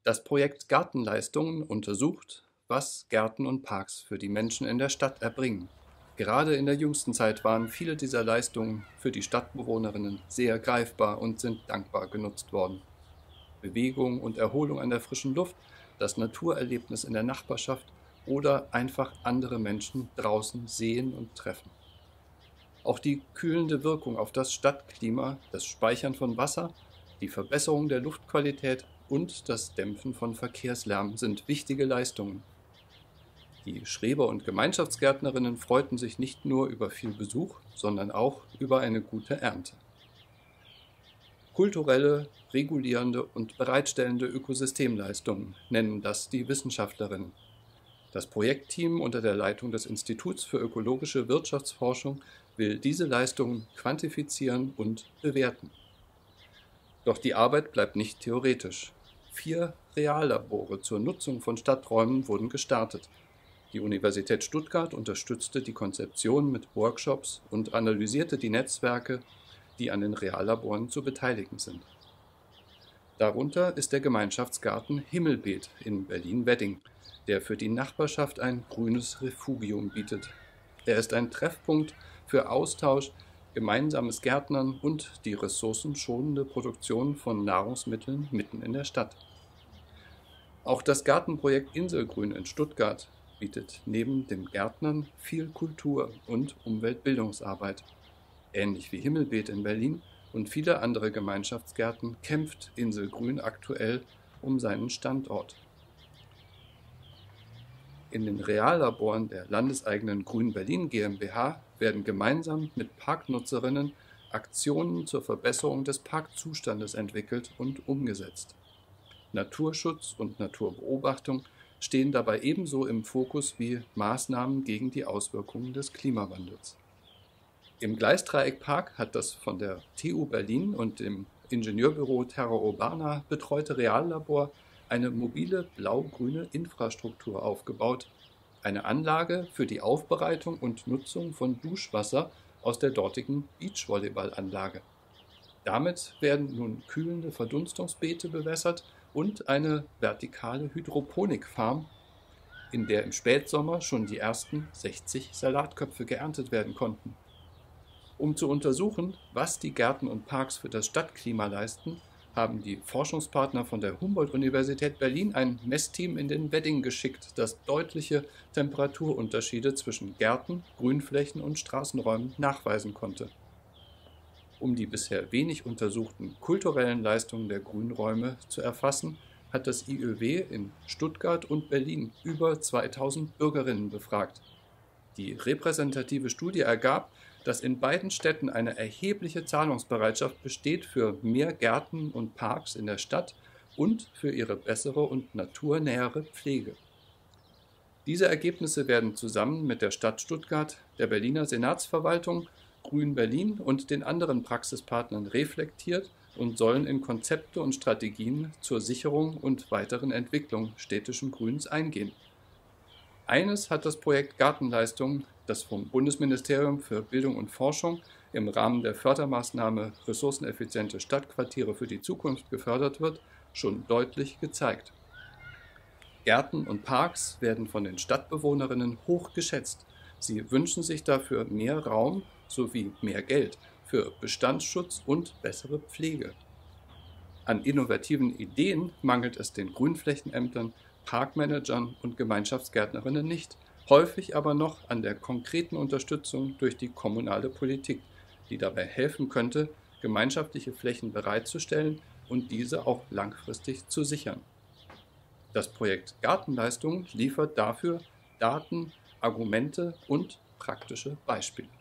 Das Projekt Gartenleistungen untersucht, was Gärten und Parks für die Menschen in der Stadt erbringen. Gerade in der jüngsten Zeit waren viele dieser Leistungen für die Stadtbewohnerinnen sehr greifbar und sind dankbar genutzt worden. Bewegung und Erholung an der frischen Luft, das Naturerlebnis in der Nachbarschaft oder einfach andere Menschen draußen sehen und treffen. Auch die kühlende Wirkung auf das Stadtklima, das Speichern von Wasser, die Verbesserung der Luftqualität und das Dämpfen von Verkehrslärm sind wichtige Leistungen. Die Schreber- und Gemeinschaftsgärtnerinnen freuten sich nicht nur über viel Besuch, sondern auch über eine gute Ernte. Kulturelle, regulierende und bereitstellende Ökosystemleistungen nennen das die Wissenschaftlerinnen. Das Projektteam unter der Leitung des Instituts für ökologische Wirtschaftsforschung will diese Leistungen quantifizieren und bewerten. Doch die Arbeit bleibt nicht theoretisch. 4 Reallabore zur Nutzung von Stadträumen wurden gestartet. Die Universität Stuttgart unterstützte die Konzeption mit Workshops und analysierte die Netzwerke, die an den Reallaboren zu beteiligen sind. Darunter ist der Gemeinschaftsgarten Himmelbeet in Berlin-Wedding, der für die Nachbarschaft ein grünes Refugium bietet. Er ist ein Treffpunkt für Austausch, gemeinsames Gärtnern und die ressourcenschonende Produktion von Nahrungsmitteln mitten in der Stadt. Auch das Gartenprojekt Inselgrün in Stuttgart bietet neben dem Gärtnern viel Kultur- und Umweltbildungsarbeit. Ähnlich wie Himmelbeet in Berlin und viele andere Gemeinschaftsgärten kämpft Inselgrün aktuell um seinen Standort. In den Reallaboren der landeseigenen Grün Berlin GmbH werden gemeinsam mit Parknutzerinnen Aktionen zur Verbesserung des Parkzustandes entwickelt und umgesetzt. Naturschutz und Naturbeobachtung stehen dabei ebenso im Fokus wie Maßnahmen gegen die Auswirkungen des Klimawandels. Im Gleisdreieck-Park hat das von der TU Berlin und dem Ingenieurbüro Terra Urbana betreute Reallabor eine mobile blau-grüne Infrastruktur aufgebaut, eine Anlage für die Aufbereitung und Nutzung von Duschwasser aus der dortigen Beachvolleyballanlage. Damit werden nun kühlende Verdunstungsbeete bewässert und eine vertikale Hydroponikfarm, in der im Spätsommer schon die ersten 60 Salatköpfe geerntet werden konnten. Um zu untersuchen, was die Gärten und Parks für das Stadtklima leisten, haben die Forschungspartner von der Humboldt-Universität Berlin ein Messteam in den Wedding geschickt, das deutliche Temperaturunterschiede zwischen Gärten, Grünflächen und Straßenräumen nachweisen konnte. Um die bisher wenig untersuchten kulturellen Leistungen der Grünräume zu erfassen, hat das IÖW in Stuttgart und Berlin über 2000 Bürgerinnen befragt. Die repräsentative Studie ergab, dass in beiden Städten eine erhebliche Zahlungsbereitschaft besteht für mehr Gärten und Parks in der Stadt und für ihre bessere und naturnähere Pflege. Diese Ergebnisse werden zusammen mit der Stadt Stuttgart, der Berliner Senatsverwaltung, Grün Berlin und den anderen Praxispartnern reflektiert und sollen in Konzepte und Strategien zur Sicherung und weiteren Entwicklung städtischen Grüns eingehen. Eines hat das Projekt Gartenleistungen, das vom Bundesministerium für Bildung und Forschung im Rahmen der Fördermaßnahme Ressourceneffiziente Stadtquartiere für die Zukunft gefördert wird, schon deutlich gezeigt. Gärten und Parks werden von den Stadtbewohnerinnen hoch geschätzt. Sie wünschen sich dafür mehr Raum sowie mehr Geld für Bestandsschutz und bessere Pflege. An innovativen Ideen mangelt es den Grünflächenämtern, Parkmanagern und Gemeinschaftsgärtnerinnen nicht, häufig aber noch an der konkreten Unterstützung durch die kommunale Politik, die dabei helfen könnte, gemeinschaftliche Flächen bereitzustellen und diese auch langfristig zu sichern. Das Projekt Gartenleistungen liefert dafür Daten, Argumente und praktische Beispiele.